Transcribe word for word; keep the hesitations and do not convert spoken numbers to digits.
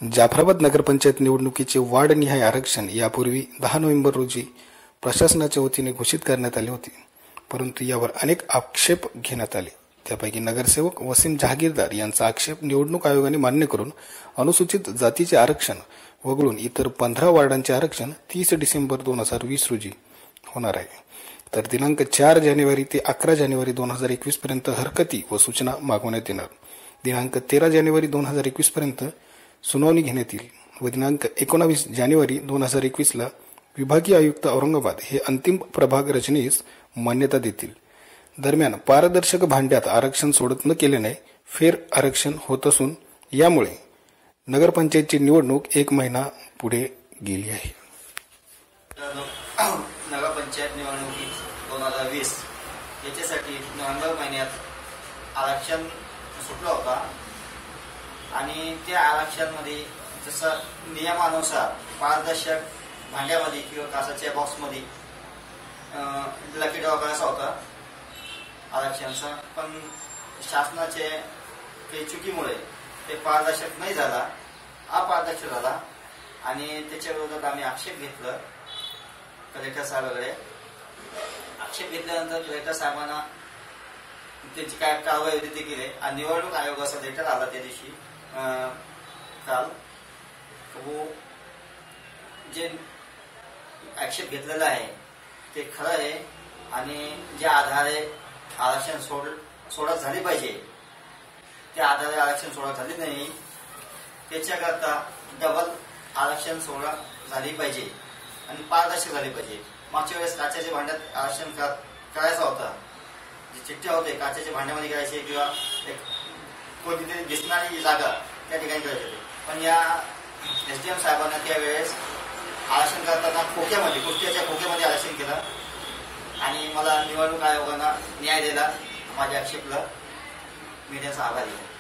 जाफराबाद नगरपंचायत निवडणुकीचे वार्डनिहाय आरक्षण यापूर्वी दहा नोव्हेंबर रोजी प्रशासनाच्या वतीने घोषित करण्यात आले होते, परंतु यावर अनेक आक्षेप घेण्यात आले। त्यापैकी नगरसेवक वसीम जहागीरदार यांचा आक्षेप निवडणूक आयोगाने मान्य करून अनुसूचित जातीचे आरक्षण वगळून इतर पंधरा वार्डांचे आरक्षण तीस डिसेंबर दोन हजार वीस रोजी होणार आहे। तर दिनांक चार जानेवारी ते अकरा जानेवारी दोन हजार एकवीस पर्यंत हरकती व सूचना मागवण्यात येणार। दिनांक तेरा जानेवारी दोन हजार एकवीस पर्यंत सुनावणी घेण्यात येईल व दिनांक एकोणावीस जानेवारी दोन हजार एकवीस ला विभागीय आयुक्त औरंगाबाद हे अंतिम प्रभाग रचनेस मान्यता देतील। दरम्यान पारदर्शक भांड्यात आरक्षण सोडत न केल्याने फेर आरक्षण होत असून यामुळे नगरपंचायतची निवडणूक एक महिना पुढे गेली आहे। नगरपंचायत निवडणुकी दोन हजार वीस याच्यासाठी नोव्हेंबर महिन्यात आरक्षण सुटला होता आणि त्या आरक्षणामध्ये जसं नियमानुसार पारदर्शक भांड्यामध्ये किंवा कासाच्या बॉक्समध्ये लकी ड्रॉ करायचा होता आरक्षणाचा, पण शासनाचे काही चुकीमुळे ते पारदर्शक नाही झाला, अपारदर्शक झाला आणि त्याच्या विरोधात आम्ही आक्षेप घेतला कलेक्टर साहेबांकडे। आक्षेप घेतल्यानंतर कलेक्टर साहेबांना त्याची काय कारवाई होती ते केली आणि निवडणूक आयोगाचा लेटर आला त्या दिवशी काल, वो जे आक्षेप घेतलेला आहे ते खरं आहे आणि ज्या आधारे आरक्षण सोड सोडत झाली पाहिजे त्या आधारे आरक्षण सोडत झाली नाही, त्याच्याकरता डबल आरक्षण सोडत झाली पाहिजे आणि पारदर्शक झाली पाहिजे। मागच्या वेळेस काचेच्या भांड्यात आरक्षण करायचा होता, जे चिठ्ठ्या होते काचेच्या भांड्यामध्ये करायचे किंवा एक कोणतीतरी दिसणारी जागा त्या ठिकाणी करायची होती, पण या एसडीएम साहेबांना त्यावेळेस आरक्षण करताना खोक्यामध्ये कुस्त्याच्या खोक्यामध्ये आरक्षण केलं आणि मला निवडणूक आयोगानं न्याय दिला। माझ्या आक्षेपला मी त्याचा आभारी आहे।